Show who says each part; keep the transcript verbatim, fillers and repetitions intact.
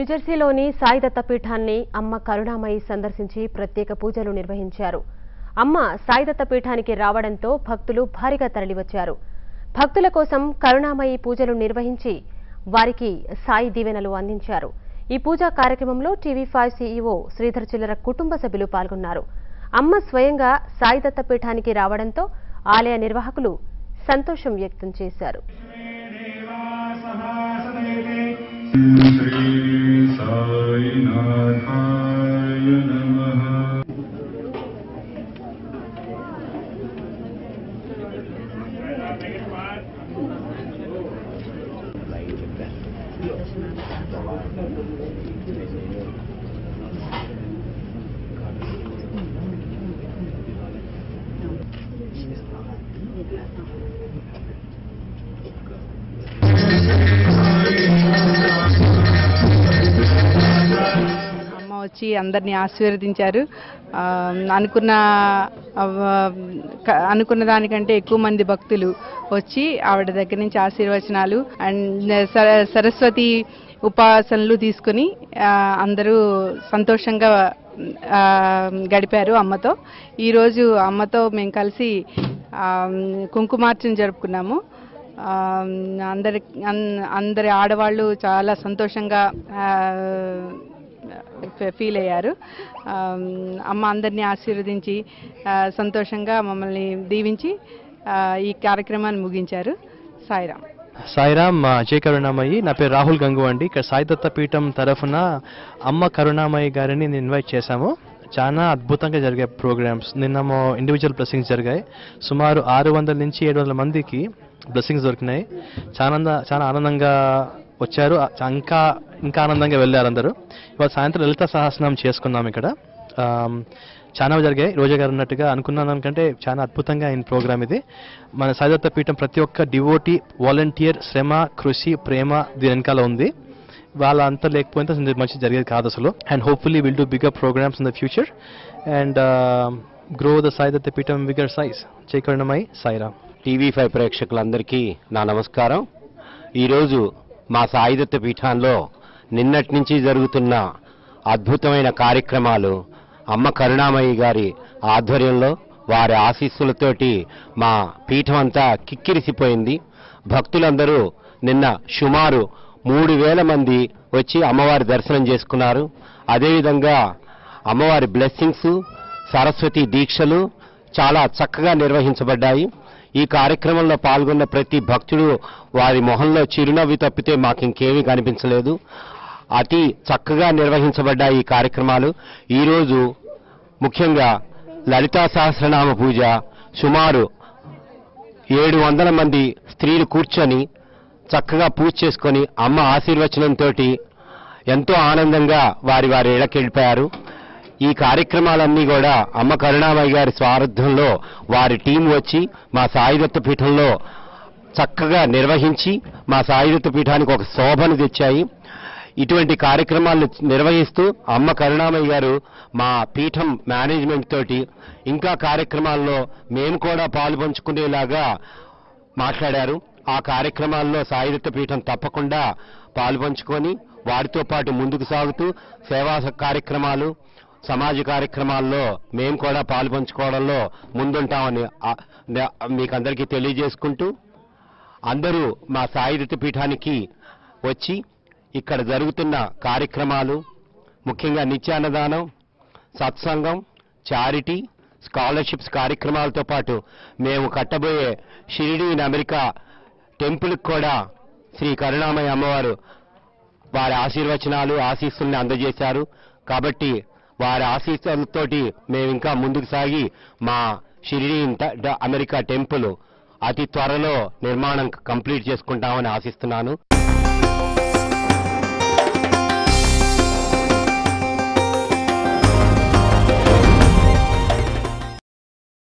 Speaker 1: న్యూజెర్సీలోని సాయి దత్తపీఠాన్ని అమ్మ కరుణామయి సందర్శించి ప్రత్యేక పూజలు నిర్వహించారు. అమ్మ సాయి దత్తపీఠానికి రావడంతో భక్తులు భారీగా తరలివచ్చారు. భక్తుల కోసం కరుణామయి పూజలు నిర్వహించి వారికి సాయి దీవెనలు అందించారు. ఈ పూజా కార్యక్రమంలో టీవీ ఫైవ్ సీఈఓ శ్రీధర్ చిల్లర కుటుంబ సభ్యులు పాల్గొన్నారు. అమ్మ స్వయంగా సాయి దత్తపీఠానికి రావడంతో ఆలయ నిర్వాహకులు సంతోషం వ్యక్తం చేశారు.
Speaker 2: వచ్చి అందరినీ ఆశీర్వదించారు. అనుకున్న అనుకున్న దానికంటే ఎక్కువ మంది భక్తులు వచ్చి ఆవిడ దగ్గర నుంచి ఆశీర్వచనాలు అండ్ సరస్వతి ఉపాసనలు తీసుకుని అందరూ సంతోషంగా గడిపారు అమ్మతో. ఈరోజు అమ్మతో మేము కలిసి కుంకుమార్చన జరుపుకున్నాము. అందరి అందరి ఆడవాళ్ళు చాలా సంతోషంగా ఫీల్ అయ్యారు. అమ్మ అందరినీ ఆశీర్వదించి సంతోషంగా మమ్మల్ని దీవించి ఈ కార్యక్రమాన్ని ముగించారు. సాయిరామ్.
Speaker 3: సాయిరామ్. జై కరుణామయి. నా పేరు రాహుల్ గంగు అండి. ఇక్కడ సాయి దత్తపీఠం తరఫున అమ్మ కరుణామయి గారిని ఇన్వైట్ చేశాము. చాలా అద్భుతంగా జరిగాయి ప్రోగ్రామ్స్. నిన్న ఇండివిజువల్ బ్లెస్సింగ్స్ జరిగాయి. సుమారు ఆరు వందల నుంచి ఏడు వందల మందికి బ్లెస్సింగ్స్ దొరికినాయి. చాలా చాలా ఆనందంగా వచ్చారు. ఇంకా ఇంకా ఆనందంగా వెళ్ళారు అందరూ. ఇవాళ సాయంత్రం లలిత సహస్రనామం చేసుకున్నాం. ఇక్కడ చాలా జరిగాయి. రోజా గారు అన్నట్టుగా అనుకున్న దానికంటే చాలా అద్భుతంగా అయిన ప్రోగ్రామ్ ఇది. మన సాయి దత్తపీఠం ప్రతి ఒక్క డివోటీ, వాలంటీర్ శ్రమ, కృషి, ప్రేమ దీని వెనకాల ఉంది. వాళ్ళ అంతా లేకపోతే మంచి జరిగేది కాదు అసలు. And hopefully will do bigger programs in the future and grow the Sai Dattapeetham bigger size. Jai Karunamayi. Sairam.
Speaker 4: TV five ప్రేక్షకులందరికీ నా నమస్కారం. ఈరోజు మా సాయి దత్తపీఠంలో నిన్నటి నుంచి జరుగుతున్న అద్భుతమైన కార్యక్రమాలు అమ్మ కరుణామయి గారి ఆధ్వర్యంలో వారి ఆశీస్సులతోటి మా పీఠం అంతా కిక్కిరిసిపోయింది. భక్తులందరూ నిన్న సుమారు మూడు వేల మంది వచ్చి అమ్మవారి దర్శనం చేసుకున్నారు. అదేవిధంగా అమ్మవారి బ్లెస్సింగ్స్, సరస్వతి దీక్షలు చాలా చక్కగా నిర్వహించబడ్డాయి. ఈ కార్యక్రమంలో పాల్గొన్న ప్రతి భక్తుడు వారి మొహంలో చిరునవ్వు తప్పితే మాకు ఇంకేమీ కనిపించలేదు. అతి చక్కగా నిర్వహించబడ్డ ఈ కార్యక్రమాలు. ఈరోజు ముఖ్యంగా లలితా సహస్రనామ పూజ సుమారు ఏడు వందల మంది స్త్రీలు కూర్చొని చక్కగా పూజ చేసుకొని అమ్మ ఆశీర్వచనంతో ఎంతో ఆనందంగా వారి వారి ఇళ్లకు వెళ్ళిపోయారు. ఈ కార్యక్రమాలన్నీ కూడా అమ్మ కరుణామయి గారి స్వార్థంలో వారి టీం వచ్చి మా సాయి దత్తపీఠంలో చక్కగా నిర్వహించి మా సాయి దత్తపీఠానికి ఒక శోభను తెచ్చాయి. ఇటువంటి కార్యక్రమాలను నిర్వహిస్తూ అమ్మ కరుణామయి గారు మా పీఠం మేనేజ్మెంట్ తోటి ఇంకా కార్యక్రమాల్లో మేము కూడా పాలు పంచుకునేలాగా మాట్లాడారు. ఆ కార్యక్రమాల్లో సాయి దత్తపీఠం తప్పకుండా పాలు పంచుకొని వారితో పాటు ముందుకు సాగుతూ సేవా కార్యక్రమాలు, సమాజ కార్యక్రమాల్లో మేము కూడా పాలు పంచుకోవడంలో ముందుంటామని మీకు అందరికీ తెలియజేసుకుంటూ అందరూ మా సాయి దత్తపీఠానికి వచ్చి ఇక్కడ జరుగుతున్న కార్యక్రమాలు ముఖ్యంగా నిత్యాన్నదానం, సత్సంగం, చారిటీ, స్కాలర్షిప్స్ కార్యక్రమాలతో పాటు మేము కట్టబోయే షిరిడీ ఇన్ అమెరికా టెంపుల్కి కూడా శ్రీ కరుణామయి అమ్మవారు వారి ఆశీర్వచనాలు, ఆశీస్సుల్ని అందజేశారు. కాబట్టి వారి ఆశీస్సులతోటి మేము ఇంకా ముందుకు సాగి మా షిరిడీ ఇన్ అమెరికా టెంపుల్ అతి త్వరలో నిర్మాణం కంప్లీట్ చేసుకుంటామని ఆశిస్తున్నాను.